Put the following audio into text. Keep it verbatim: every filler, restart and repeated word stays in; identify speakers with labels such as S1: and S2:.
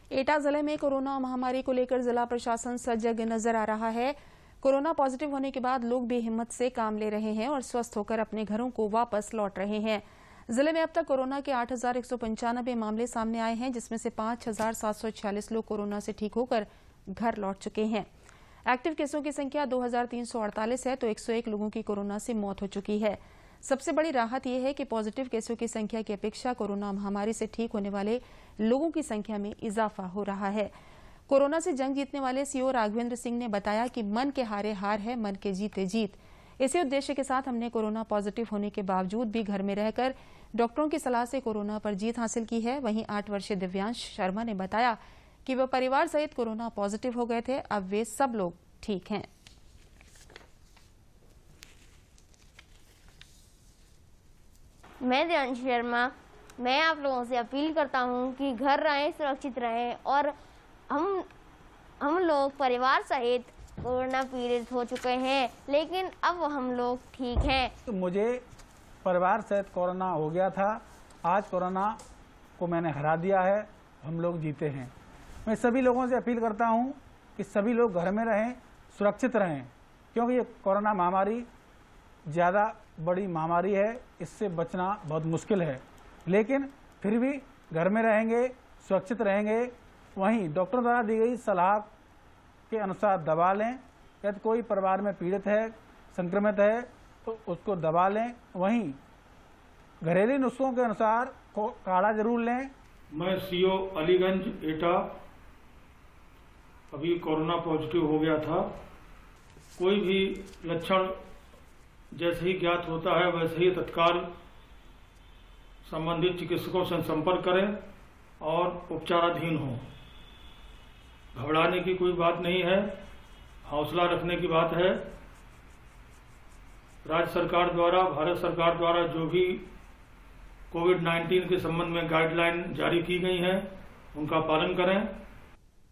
S1: एटा जिले में कोरोना महामारी को लेकर जिला प्रशासन सजग नजर आ रहा है। कोरोना पॉजिटिव होने के बाद लोग बेहिम्मत से काम ले रहे हैं और स्वस्थ होकर अपने घरों को वापस लौट रहे हैं। जिले में अब तक कोरोना के आठ हजार एक सौ पंचानबे मामले सामने आए हैं, जिसमें से पांच हजार सात सौ छियालीस लोग कोरोना से ठीक होकर घर लौट चुके हैं। एक्टिव केसों की संख्या दो हजार तीन सौ अड़तालीस है तो एक सौ एक लोगों की कोरोना से मौत हो चुकी है। सबसे बड़ी राहत यह है कि पॉजिटिव केसों की संख्या की अपेक्षा कोरोना महामारी से ठीक होने वाले लोगों की संख्या में इजाफा हो रहा है। कोरोना से जंग जीतने वाले सीओ राघवेंद्र सिंह ने बताया कि मन के हारे हार है, मन के जीते जीत। इसी उद्देश्य के साथ हमने कोरोना पॉजिटिव होने के बावजूद भी घर में रहकर डॉक्टरों की सलाह से कोरोना पर जीत हासिल की है। वहीं आठ वर्षीय दिव्यांश शर्मा ने बताया कि वह परिवार सहित कोरोना पॉजिटिव हो गए थे, अब वे सब लोग ठीक हैं।
S2: मैं दिव्यांश शर्मा, मैं आप लोगों से अपील करता हूं कि घर रहें, सुरक्षित रहें और हम हम लोग परिवार सहित कोरोना पीड़ित हो चुके हैं, लेकिन अब हम लोग ठीक हैं।
S3: तो मुझे परिवार सहित कोरोना हो गया था, आज कोरोना को मैंने हरा दिया है, हम लोग जीते हैं। मैं सभी लोगों से अपील करता हूं कि सभी लोग घर में रहें, सुरक्षित रहें, क्योंकि ये कोरोना महामारी ज़्यादा बड़ी महामारी है, इससे बचना बहुत मुश्किल है। लेकिन फिर भी घर में रहेंगे, सुरक्षित रहेंगे। वहीं डॉक्टर द्वारा दी गई सलाह के अनुसार दवा लें। यदि कोई परिवार में पीड़ित है, संक्रमित है तो उसको दवा लें। वहीं घरेलू नुस्खों के अनुसार काढ़ा जरूर लें।
S4: मैं सीओ अलीगंज एटा अभी कोरोना पॉजिटिव हो गया था। कोई भी लक्षण जैसे ही ज्ञात होता है वैसे ही तत्काल संबंधित चिकित्सकों से संपर्क करें और उपचाराधीन हों। घबराने की कोई बात नहीं है, हौसला रखने की बात है। राज्य सरकार द्वारा, भारत सरकार द्वारा जो भी कोविड नाइन्टीन के संबंध में गाइडलाइन जारी की गई हैं, उनका पालन करें।